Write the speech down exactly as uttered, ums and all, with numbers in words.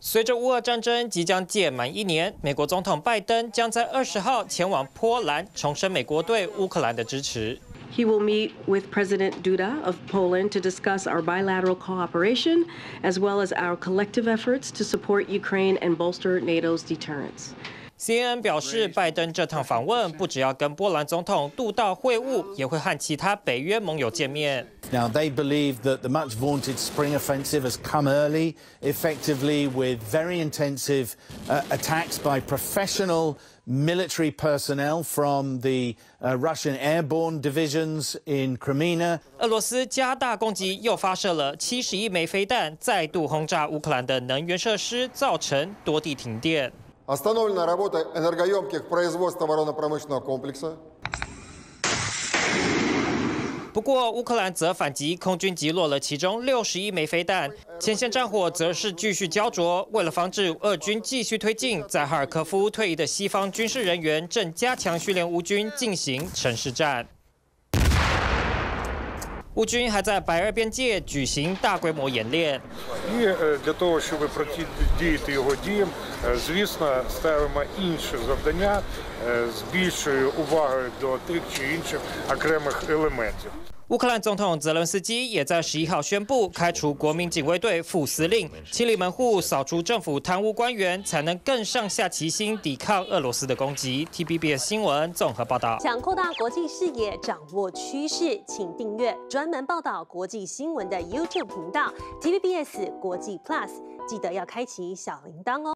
随着乌俄战争即将届满一年，美国总统拜登将在二十号前往波兰，重申美国对乌克兰的支持。 He will meet with President Duda of Poland to discuss our bilateral cooperation, as well as our collective efforts to support Ukraine and bolster NATO's deterrence. C N N 表示，拜登这趟访问不只要跟波兰总统杜道会晤，也会和其他北约盟友见面。 Now, they believe that the much vaunted spring offensive has come early, effectively with very intensive uh, attacks by professional military personnel from the uh, Russian airborne divisions in Crimea. 俄罗斯加大攻击，又发射了七十亿枚飞弹，再度轰炸乌克兰的能源设施，造成多地停电。 Остановлена работа энергоемких производств оборонно-промышленного комплекса. 不过，乌克兰则反击，空军击落了其中六十亿枚飞弹。前线战火则是继续焦灼。为了防止俄军继续推进，在哈尔科夫退役的西方军事人员正加强训练乌军进行城市战。 乌军还在白俄边界举行大规模演练。 І для того, щоб протидіяти його діям, звісно, ставимо інші завдання з більшою увагою до тих чи інших окремих елементів. 乌克兰总统泽伦斯基也在十一号宣布开除国民警卫队副司令，清理门户，扫除政府贪污官员，才能更上下齐心抵抗俄罗斯的攻击。T V B S 新闻综合报道。 想扩大国际视野，掌握趋势，请订阅专门报道国际新闻的 YouTube 频道 T V B S 国际 Plus， 记得要开启小铃铛哦。